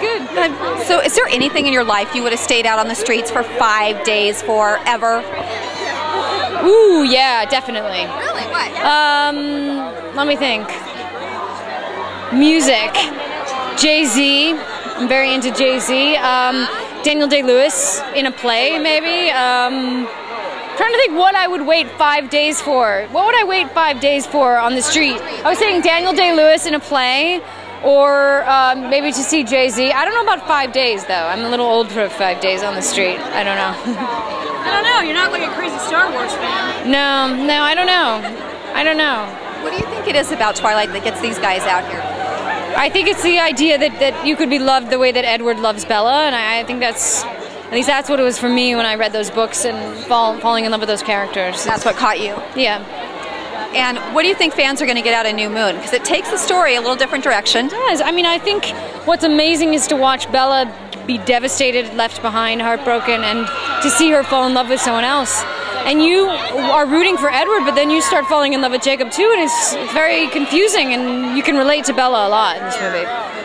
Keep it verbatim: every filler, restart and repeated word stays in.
good. So is there anything in your life you would have stayed out on the streets for five days for, ever? Ooh, yeah, definitely. Really? What? Um, let me think. Music. Jay-Z. I'm very into Jay-Z. Um, Daniel Day-Lewis in a play, maybe. Um, trying to think what I would wait five days for. What would I wait five days for on the street? I was saying Daniel Day-Lewis in a play, or um, maybe to see Jay-Z. I don't know about five days, though. I'm a little old for five days on the street. I don't know. I don't know. You're not like a crazy Star Wars fan. No, no, I don't know. I don't know. What do you think it is about Twilight that gets these guys out here? I think it's the idea that, that you could be loved the way that Edward loves Bella, and I, I think that's, at least that's what it was for me when I read those books and fall, falling in love with those characters. That's what caught you? Yeah. And what do you think fans are going to get out of New Moon? Because it takes the story a little different direction. It does. I mean, I think what's amazing is to watch Bella be devastated, left behind, heartbroken, and to see her fall in love with someone else. And you are rooting for Edward, but then you start falling in love with Jacob too, and it's, it's very confusing, and you can relate to Bella a lot in this movie.